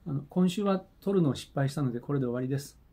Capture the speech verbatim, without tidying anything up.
あの今週は撮るのを失敗したのでこれで終わりです。